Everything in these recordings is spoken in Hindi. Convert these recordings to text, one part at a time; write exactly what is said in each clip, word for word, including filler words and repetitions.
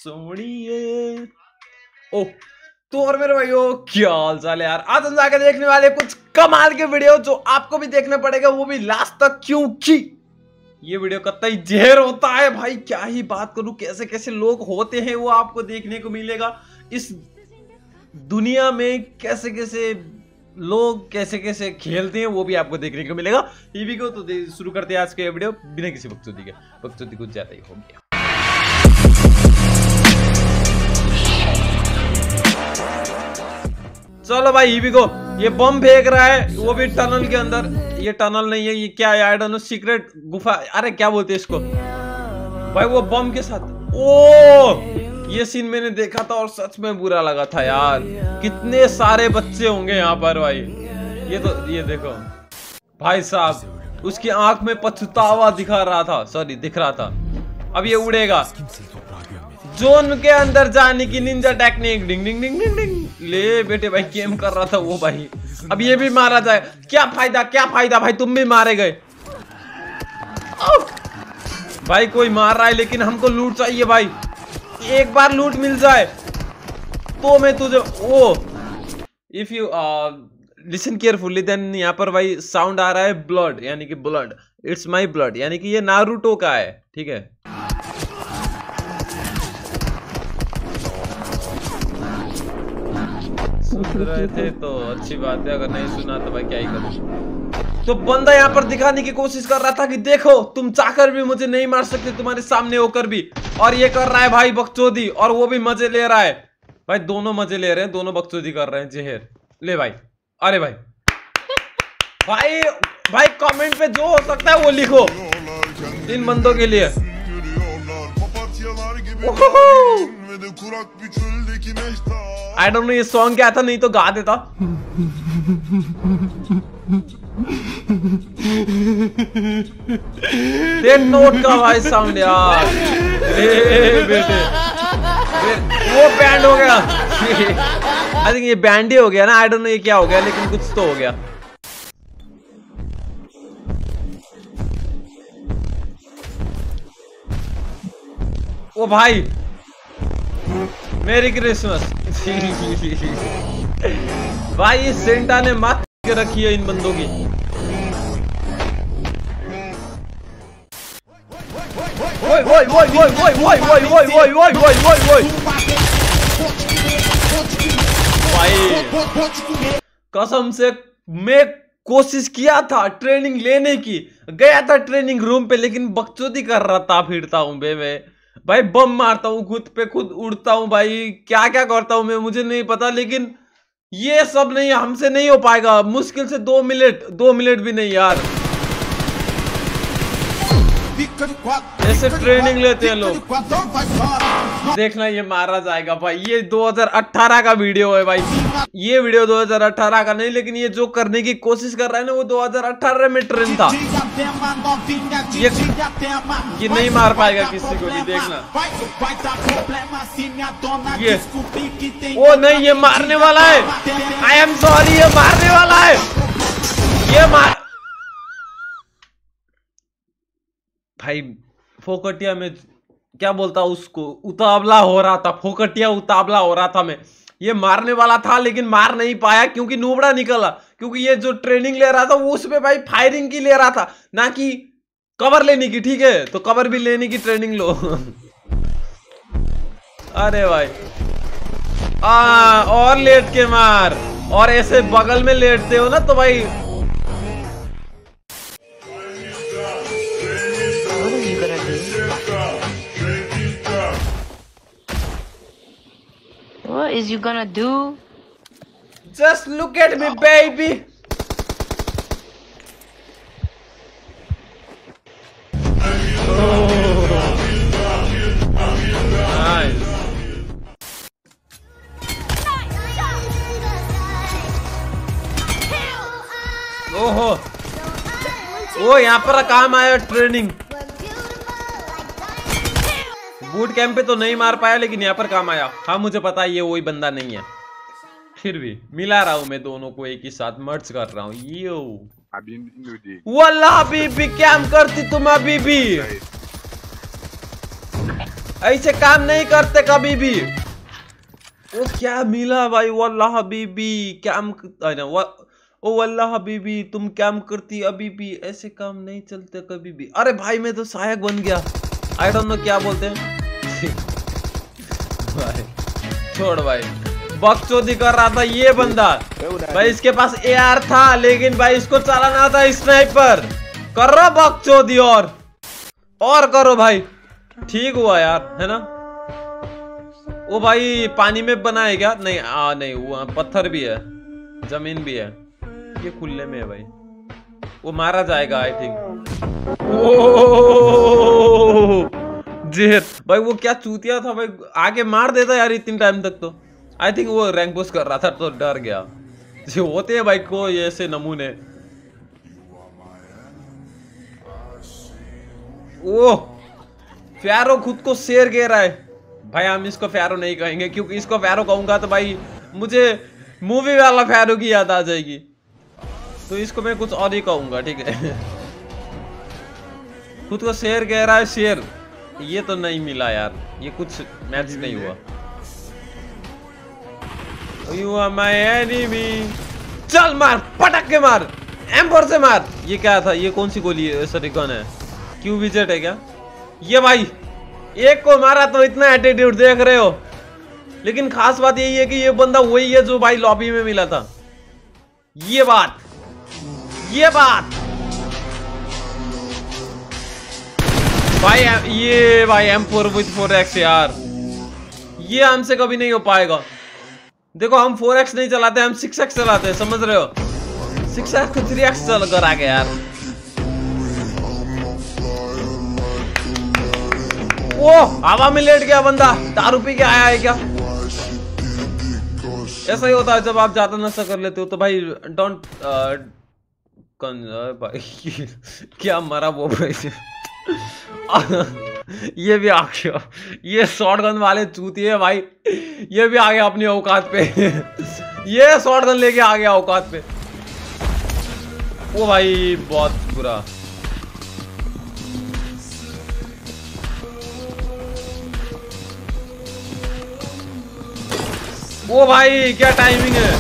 सोनिए। ओ तो और मेरे भाइयों क्या हाल चाल है यार। आज हम जाकर देखने वाले कुछ कमाल के वीडियो जो आपको भी देखना पड़ेगा, वो भी लास्ट तक, क्योंकि ये वीडियो कतई जहर होता है भाई। क्या ही बात करूं, कैसे कैसे लोग होते हैं वो आपको देखने को मिलेगा इस दुनिया में। कैसे कैसे लोग कैसे कैसे खेलते हैं वो भी आपको देखने को मिलेगा। टीवी को तो शुरू करते हैं आज के वीडियो बिना किसी बकचोदी के। बकचोदी कुछ ज्यादा ही हो गया। चलो भाई हीवी को ये बम फेंक रहा है, वो भी टनल के अंदर। ये टनल नहीं है, ये क्या है, आई डोंट नो, सीक्रेट गुफा, अरे क्या बोलते हैं इसको भाई। वो बम के साथ, ओ ये सीन मैंने देखा था और सच में बुरा लगा था यार। कितने सारे बच्चे होंगे यहाँ पर भाई। ये तो ये देखो भाई साहब, उसकी आंख में पछतावा दिखा रहा था, सॉरी दिख रहा था। अब ये उड़ेगा। जोन के अंदर जाने की निंजा टेक्निक, डिंग डिंग डिंग डिंग डिंग। ले बेटे भाई, गेम कर रहा था वो भाई। अब ये भी मारा जाए, क्या फायदा क्या फायदा भाई, तुम भी मारे गए भाई। कोई मार रहा है लेकिन हमको लूट चाहिए भाई। एक बार लूट मिल जाए तो मैं तुझे oh if you listen carefully then. यहाँ पर भाई साउंड आ रहा है ब्लड, यानी कि ब्लड, इट्स माई ब्लड, यानी कि ये नारुतो का है, ठीक है। सुन रहे थे तो अच्छी बात है, अगर नहीं सुना तो भाई क्या ही करूं। तो बंदा यहाँ पर दिखाने की कोशिश कर रहा था कि देखो तुम चाहकर भी मुझे नहीं मार सकते, तुम्हारे सामने होकर भी। और ये कर रहा है भाई बकचोदी, और वो भी मजे ले रहा है भाई। दोनों मजे ले रहे हैं, दोनों बकचोदी कर रहे हैं। जहर ले भाई, अरे भाई भाई भाई कमेंट पे जो हो सकता है वो लिखो इन बंदों के लिए। आई डोंट नो ये सॉन्ग क्या था, नहीं तो गा देता। डेड नोट का भाई साउंड यार। ए बेटे वो बैंड हो गया। आई थिंक ये बैंड ही हो गया ना, आई डोंट नो ये क्या हो गया, लेकिन कुछ तो हो गया। ओ भाई मेरी क्रिसमस। भाई सेंटा ने मात के रखी है इन बंदों की। ओए ओए ओए ओए ओए ओए ओए ओए ओए ओए ओए ओए ओए भाई कसम से मैं कोशिश किया था ट्रेनिंग लेने की, गया था ट्रेनिंग रूम पे, लेकिन बकचोदी कर रहा था, फिरता हूँ बे मैं भाई, बम मारता हूँ, खुद पे खुद उड़ता हूँ भाई, क्या क्या करता हूँ मैं मुझे नहीं पता। लेकिन ये सब नहीं, हमसे नहीं हो पाएगा। मुश्किल से दो मिनट दो मिनट भी नहीं यार। ऐसे ट्रेनिंग लेते हैं लोग। देखना ये मारा जाएगा भाई। ये दो हज़ार अठारह का वीडियो है भाई, ये वीडियो दो हज़ार अठारह का नहीं, लेकिन ये जो करने की कोशिश कर रहा है ना वो दो हज़ार अठारह में ट्रेंड था। ये, ये नहीं मार पाएगा किसी को भी, देखना। ये ओ नहीं, ये मारने वाला है। आई एम सॉरी, ये मारने वाला है। ये मार भाई फोकटिया में क्या बोलता उसको, उतावला हो रहा था। फोकटिया उतावला हो रहा था मैं। ये मारने वाला था लेकिन मार नहीं पाया क्योंकि नूबड़ा निकला। क्योंकि ये जो ट्रेनिंग ले रहा था वो उसमें भाई फायरिंग की ले रहा था, ना कि कवर लेने की, ठीक है। तो कवर भी लेने की ट्रेनिंग लो। अरे भाई आ, और लेट के मार, और ऐसे बगल में लेटते हो ना तो भाई। What is you gonna do? Just look at me, baby. Oh. Nice. ओहो, ओ यहाँ पर काम आया ट्रेनिंग। बूट कैंप पे तो नहीं मार पाया, लेकिन यहाँ पर काम आया। हाँ मुझे पता है ये वही बंदा नहीं है, फिर भी मिला रहा हूँ मैं दोनों को एक ही साथ, मर्ज कर रहा हूँ। यो वाला बीबी क्या करती तुम अभी भी। ऐसे काम नहीं करते कभी भी। वो क्या मिला भाई, वल्लाह हबीबी क्या ओ वल्लाह हबीबी तुम क्या करती अभी भी, ऐसे काम नहीं चलते कभी भी। अरे भाई मैं तो सहायक बन गया, आई डोंट नो क्या बोलते हैं। भाई छोड़ भाई, बकचोदी कर रहा था ये बंदा भाई, इसके पास एआर था लेकिन भाई इसको चलाना था स्नाइपर। कर रहा बकचोदी और और करो भाई, ठीक हुआ यार है ना। वो भाई पानी में बना है क्या? नहीं आ नहीं, वो पत्थर भी है, जमीन भी है, ये खुले में है भाई, वो मारा जाएगा आई थिंक। जेहर भाई वो क्या चूतिया था भाई, आगे मार देता यार इतनी टाइम तक तो। आई थिंक वो रैंक पुश कर रहा था तो डर गया। जो होते हैं भाई को ऐसे नमूने। ओह फैरो खुद को शेर कह रहा है भाई, हम इसको फैरो नहीं कहेंगे क्योंकि इसको फैरो कहूंगा तो भाई मुझे मूवी वाला फैरो की याद आ जाएगी, तो इसको मैं कुछ और ही कहूंगा, ठीक है। खुद को शेर कह रहा है, शेर ये तो नहीं मिला यार, ये कुछ मैच नहीं हुआ। You are my enemy। चल मार, पटक के मार, एम्पर से मार। ये क्या था, ये कौन सी गोली है, सॉरी गन है, क्यू विजेट है क्या ये? भाई एक को मारा तो इतना एटीट्यूड देख रहे हो, लेकिन खास बात यही है कि ये बंदा वही है जो भाई लॉबी में मिला था। ये बात ये बात भाई, ये भाई M four with four X यार, ये हमसे कभी नहीं हो पाएगा। देखो हम फोर एक्स नहीं चलाते, हम सिक्स एक्स चलाते हैं, समझ रहे हो? सिक्स एक्स को थ्री एक्स चल कर आगे यार। वो हवा में लेट गया बंदा, दारू पी के आया है क्या? ऐसा ही होता है जब आप ज्यादा नशा कर लेते हो तो भाई डोंट भाई क्या मरा वो भाई। ये भी आ गया, ये शॉटगन वाले चूतिए भाई, ये भी आ गया अपनी औकात पे। ये शॉटगन लेके आ गया औकात पे। वो भाई बहुत बुरा। वो भाई क्या टाइमिंग है,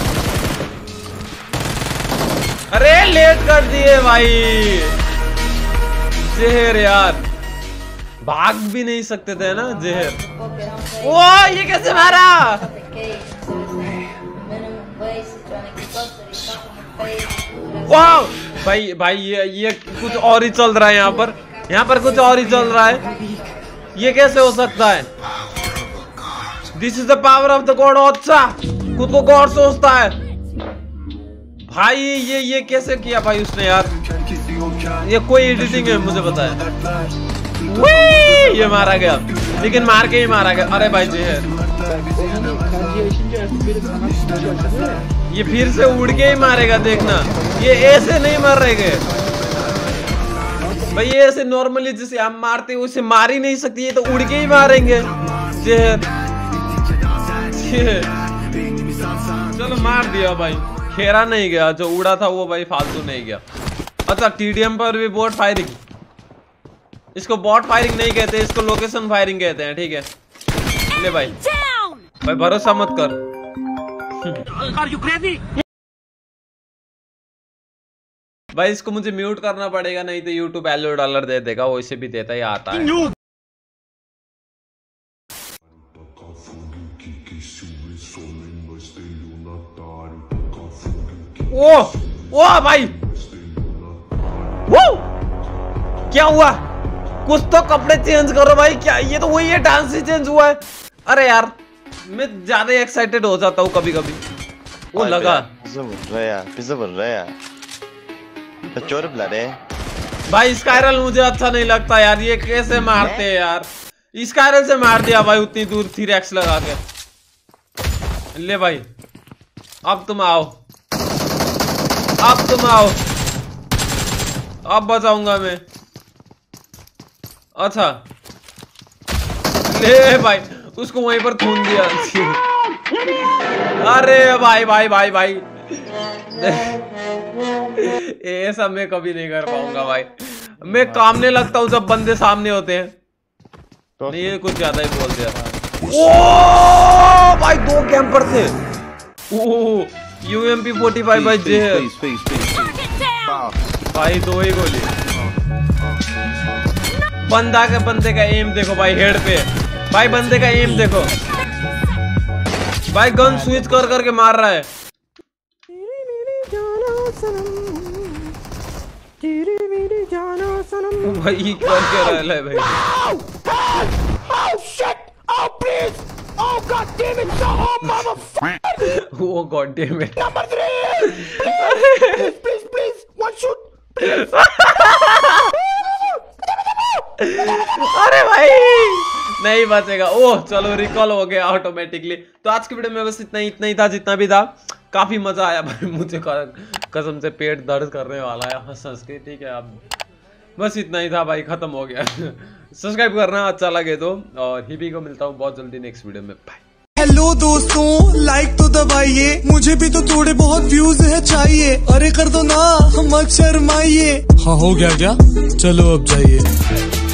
अरे लेट कर दिए भाई। जहर यार भाग भी नहीं सकते थे ना जहर। वो ये कैसे मारा? वाह भाई भाई ये ये कुछ और ही चल रहा है यहाँ पर, यहाँ पर कुछ और ही चल रहा है। ये कैसे हो सकता है? This is the power of the god. अच्छा खुद को गॉड सोचता है भाई। ये ये कैसे किया भाई उसने यार? ये कोई एडिटिंग है मुझे पता है। ये मारा गया, लेकिन मार के ही मारा गया। अरे भाई जी है, ये फिर से उड़ के ही मारेगा देखना। ये ऐसे नहीं मार रहे गए भाई, ये ऐसे नॉर्मली जैसे हम मारते हैं उसे मार ही नहीं सकती, ये तो उड़ के ही मारेंगे। चलो मार दिया भाई, खेरा नहीं गया, जो उड़ा था वो भाई फालतू नहीं गया। अच्छा टीडीएम पर भी बोट फायरिंग, इसको बॉट फायरिंग नहीं कहते, इसको लोकेशन फायरिंग कहते हैं, ठीक है। ले भाई भाई भरोसा मत कर। भाई इसको मुझे म्यूट करना पड़ेगा, नहीं तो यूट्यूब एलो डॉलर दे देगा, वो इसे भी देता ही आता है। ओ ओ भाई वो क्या हुआ? कुछ तो कपड़े चेंज करो भाई। क्या ये तो वही है, डांस ही चेंज हुआ है। अरे यार मैं ज्यादा एक्साइटेड हो जाता हूँ कभी कभी। वो लगा चोर बुला रहे भाई। स्काइरल मुझे अच्छा नहीं लगता यार, ये कैसे मारते हैं यार। स्काइरल से मार दिया भाई उतनी दूर थ्री एक्स लगा के। ले भाई अब तुम आओ, अब तुम आओ, अब बचाऊंगा मैं। अच्छा ले भाई उसको वहीं पर खून दिया। अरे भाई भाई भाई भाई ऐसा मैं कभी नहीं कर पाऊंगा भाई। मैं कामने लगता हूँ जब बंदे सामने होते हैं। नहीं ये कुछ ज्यादा ही बोल दिया। ओ भाई दो कैंपर थे। ओ यूएमपी फोर्टी फाइव भाई जे है भाई, दो ही गोली। बंदा के बंदे का एम देखो भाई, हेड पे भाई, बंदे का एम देखो भाई, गन स्विच कर करके मार रहा है। भाई ये कर क्या रहा है भाई? Oh god damn it. Number three. Please, please, please. One shoot. अरे भाई नहीं बचेगा। ओह चलो रिकॉल हो गया ऑटोमेटिकली। तो आज की वीडियो में बस इतना ही इतना ही था जितना भी था। काफी मजा आया भाई, मुझे कसम से पेट दर्द करने वाला है हंस हंस के। ठीक है अब बस इतना ही था भाई, खत्म हो गया। सब्सक्राइब करना अच्छा लगे तो, और हिबी को मिलता हूँ बहुत जल्दी नेक्स्ट वीडियो में। बाय। हेलो दोस्तों, लाइक तो दबाइए, मुझे भी तो थोड़े बहुत व्यूज है चाहिए। अरे कर दो ना, मत शर्माइए। हाँ हो गया क्या? चलो अब जाइए।